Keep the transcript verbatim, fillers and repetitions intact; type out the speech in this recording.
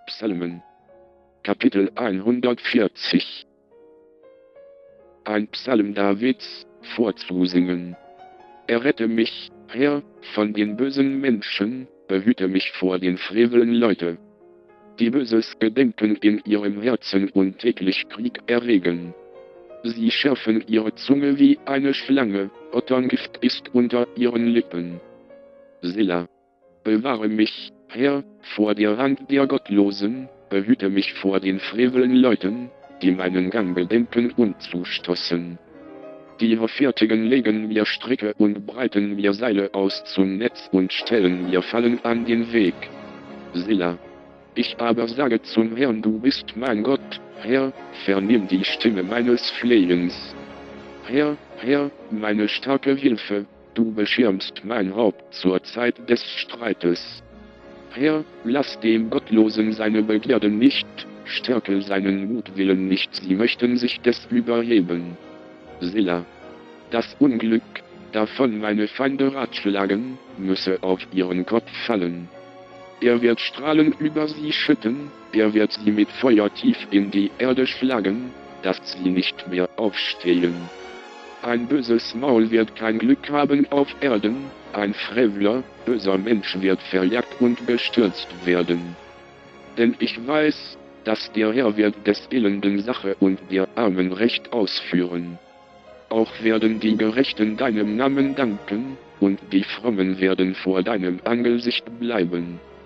Psalmen. Kapitel hundertvierzig. Ein Psalm Davids, vorzusingen. Errette mich, Herr, von den bösen Menschen, behüte mich vor den frevelen Leute, die böses Gedenken in ihrem Herzen und täglich Krieg erregen. Sie schärfen ihre Zunge wie eine Schlange, Otterngift ist unter ihren Lippen. Selah. Bewahre mich, Herr, vor der Hand der Gottlosen, behüte mich vor den frevelen Leuten, die meinen Gang bedenken und zustoßen. Die Hoffärtigen legen mir Stricke und breiten mir Seile aus zum Netz und stellen mir Fallen an den Weg. Selah. Ich aber sage zum Herrn, du bist mein Gott, Herr, vernimm die Stimme meines Flehens. Herr, Herr, meine starke Hilfe, du beschirmst mein Haupt zur Zeit des Streites. Herr, lass dem Gottlosen seine Begierden nicht, stärke seinen Mutwillen nicht, sie möchten sich des überheben. Selah. Das Unglück, davon meine Feinde ratschlagen, müsse auf ihren Kopf fallen. Er wird Strahlen über sie schütten, er wird sie mit Feuer tief in die Erde schlagen, dass sie nicht mehr aufstehen. Ein böses Maul wird kein Glück haben auf Erden, ein frevler, böser Mensch wird verjagt und gestürzt werden. Denn ich weiß, dass der Herr wird des Elenden Sache und der Armen Recht ausführen. Auch werden die Gerechten deinem Namen danken, und die Frommen werden vor deinem Angesicht bleiben.